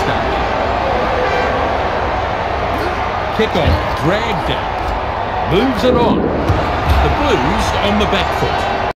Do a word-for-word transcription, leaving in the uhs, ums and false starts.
start. Kick-off dragged out. Moves it on. The Blues on the back foot.